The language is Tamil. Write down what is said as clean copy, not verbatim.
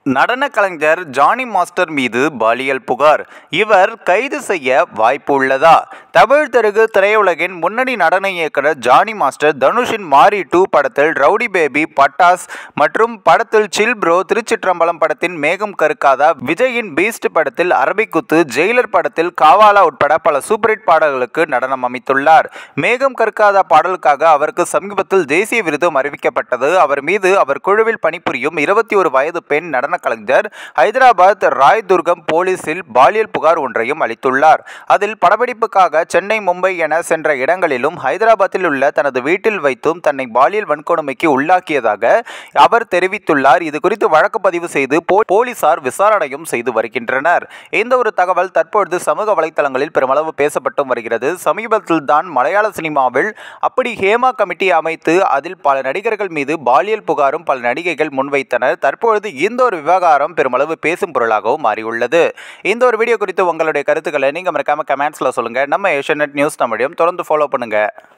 நடன கலைஞர் ஜானி மாஸ்டர் மீது பாலியல் புகார். இவர் கைது செய்ய வாய்ப்பு உள்ளதா? தமிழ் தெலுங்கு திரையுலகின் முன்னணி நடன இயக்குனர் ஜானி மாஸ்டர் தனுஷின் மாரி 2 படத்தில் ரவுடி பேபி, பட்டாஸ் மற்றும் படத்தில் சில் ப்ரோ, திருச்சிற்றம்பலம் படத்தின் மேகம் கருக்காதா, விஜயின் பீஸ்ட் படத்தில் அரபிக்குத்து, ஜெயிலர் படத்தில் காவாலா உட்பட பல சூப்பர் ஹிட் பாடல்களுக்கு நடனம் அமைத்துள்ளார். மேகம் கருக்காதா பாடலுக்காக அவருக்கு சமீபத்தில் தேசிய விருதும் அறிவிக்கப்பட்டது. அவர் மீது அவர் குழுவில் பணிபுரியும் 21 வயது பெண் நடன கலைஞர் ஹைதராபாத் ராய் துர்கம் போலீசில் பாலியல் புகார் ஒன்றையும் அளித்துள்ளார். அதில் படப்பிடிப்புக்காக சென்னை, மும்பை என சென்ற இடங்களிலும் ஹைதராபாத்தில் உள்ள தனது வீட்டில் வைத்தும் தன்னை பாலியல் வன்கொடுமைக்கு உள்ளாக்கியதாக அவர் தெரிவித்துள்ளார். இது குறித்து வழக்கு பதிவு செய்து போலீசார் விசாரணையும் செய்து வருகின்றனர். இந்த ஒரு தகவல் தற்பொழுது சமூக வலைதளங்களில் பெருமளவு பேசப்பட்டும் வருகிறது. சமீபத்தில் தான் மலையாள சினிமாவில் அப்படி ஹேமா கமிட்டி அமைத்து அதில் பல நடிகர்கள் மீது பாலியல் புகாரும் பல நடிகைகள் முன்வைத்தனர். தற்பொழுது இந்த ஒரு விவகாரம் பெருமளவு பேசும் பொருளாகவும் மாறியுள்ளது. இந்த ஒரு வீடியோ குறித்து உங்களுடைய கருத்துக்களை நீங்க மறக்காம கமெண்ட்ஸ்ல சொல்லுங்க. நம்ம ஏஷியநெட் நியூஸ் தமிழையும் தொடர்ந்து ஃபாலோ பண்ணுங்க.